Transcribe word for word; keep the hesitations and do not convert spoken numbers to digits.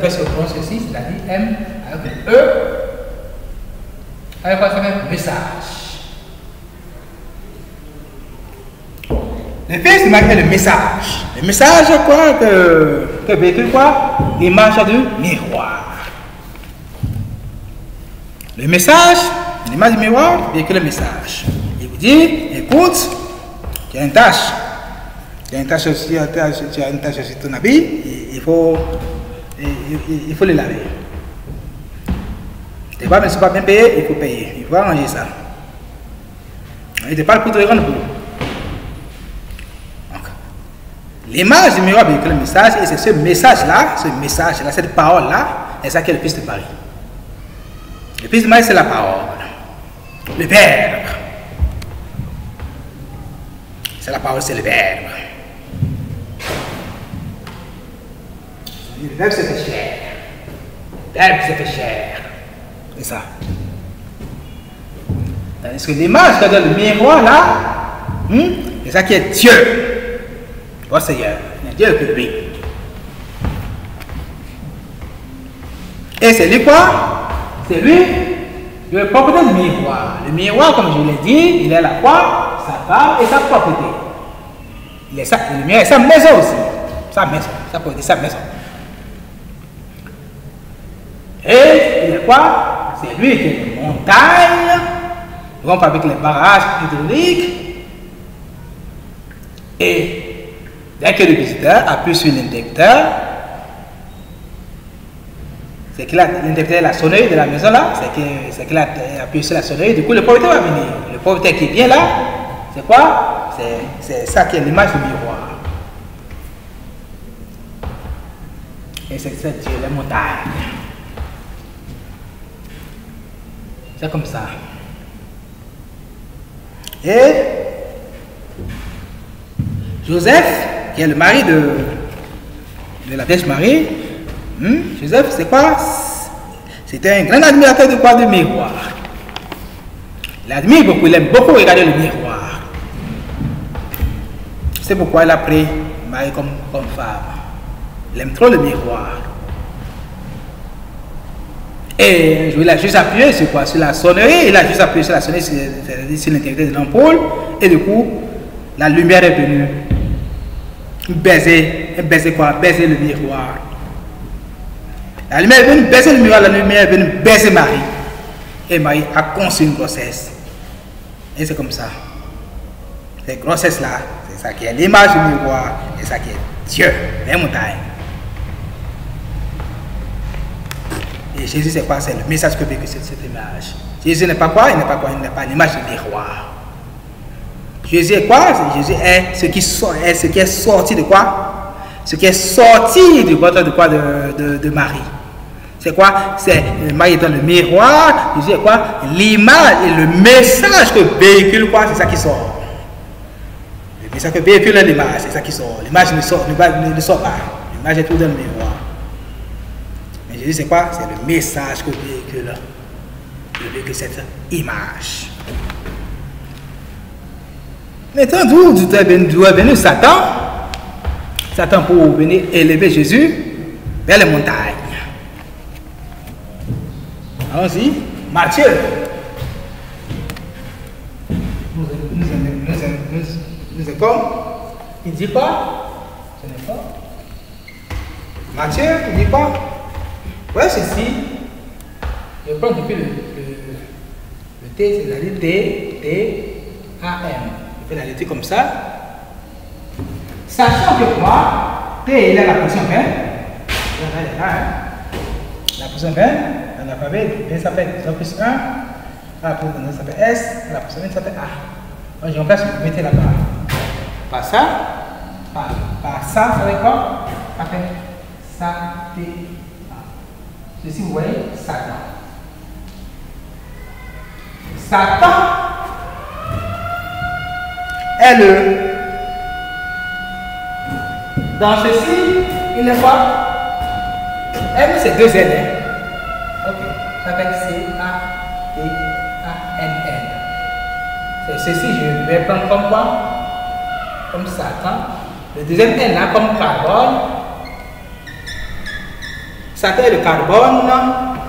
que si on prend ceci, c'est-à-dire M avec un E, avec quoi ça fait message. Le fils de Marie est le message. Le message, quoi, que, que véhicule quoi? L'image du miroir. Le message, l'image du miroir, véhicule le message. Il vous dit, écoute, tu as une tâche. Tu as une tâche aussi, tu as une tâche sur ton habit, il faut, il, il, il faut le laver. Tu ne sont pas bien payé, il faut payer. Il faut arranger ça. Il te parle pour te rendre boulot. L'image du miroir véhicule le message, et c'est ce message-là, ce message-là, cette parole-là, c'est ça qui est le fils de Marie. Le fils de Marie, c'est la parole. Le verbe. C'est la parole, c'est le verbe. Le verbe, c'est fait chair. Le verbe, c'est fait chair. C'est ça. Tandis que l'image que donne le miroir, là, hmm, c'est ça qui est Dieu. Oh Seigneur, il y a Dieu que lui. Et c'est lui quoi? C'est lui le propriétaire du miroir. Le miroir, comme je vous l'ai dit, il est la quoi? Sa femme et sa propriété. Il est sa, le miroir est sa maison aussi. Sa maison, sa propriété, sa maison. Et il est quoi? C'est lui qui est une montagne. Ils vont fabriquer les barrages hydrauliques. Et dès que le visiteur appuie sur l'interrupteur, c'est que l'interrupteur est la sonnerie de la maison là, c'est qu'il a appuyé sur la sonnerie, du coup le propriétaire va venir. Le propriétaire qui vient là, c'est quoi? C'est ça qui est l'image du miroir. Et c'est ça Dieu, les montagnes. C'est comme ça. Et Joseph, qui est le mari de, de la Vierge Marie, hmm? Joseph, c'est quoi? C'était un grand admirateur de quoi? Du miroir. Il admire beaucoup, il aime beaucoup regarder le miroir. C'est pourquoi il a pris Marie comme, comme femme. Il aime trop le miroir. Et il a juste appuyé sur quoi? Sur la sonnerie, il a juste appuyé sur la sonnerie, c'est-à-dire sur l'intégrité de l'ampoule, et du coup, la lumière est venue. Baiser, baiser quoi? Baiser le miroir. La lumière est venue baiser le miroir, la lumière est venue baiser Marie. Et Marie a conçu une grossesse. Et c'est comme ça. Cette grossesse-là, c'est ça qui est l'image du miroir, et ça qui est Dieu, les montagnes. Et Jésus, c'est quoi? C'est le message que véhicule cette, cette image. Jésus n'est pas quoi? Il n'est pas quoi? Il n'est pas l'image du miroir. Jésus est quoi? Jésus est ce qui, sort, est ce qui est sorti de quoi? Ce qui est sorti du ventre de quoi? De, de, de Marie. C'est quoi? C'est Marie est dans le miroir. Jésus est quoi? L'image et le message que véhicule quoi? C'est ça qui sort. Le message que véhicule l'image, c'est ça qui sort. L'image ne sort, ne, ne sort pas. L'image est tout dans le miroir. Mais Jésus c'est quoi? C'est le message que véhicule, que véhicule cette image. Maintenant, d'où est venu Satan? Satan pour venir élever Jésus vers les montagnes. Allons-y. Matthieu. Nous, nous, nous, nous, nous est comme? Il dit quoi? Ce n'est pas. Matthieu, il dit quoi? Ouais, ceci. Je prends depuis le, le, le T, c'est-à-dire T, T, A, M. Je fais la lecture comme ça. Sachant que quoi, T, il a la position vingt. Elle est là, hein. La position vingt, dans l'alphabet, B s'appelle zéro plus un. La position s'appelle S, la position vingt s'appelle A. Donc, je remplace, vous mettez là-bas. Par ça, par, par ça, ça veut quoi? Ça fait ça, T, A. Ceci, vous voyez, Satan. Satan est le. Dans ceci, il est quoi? M, c'est deux N. Ok, ça fait C A T A N N. C'est ceci, je vais prendre comme quoi? Comme Satan. Le deuxième N là, comme carbone. Ça c'est le carbone.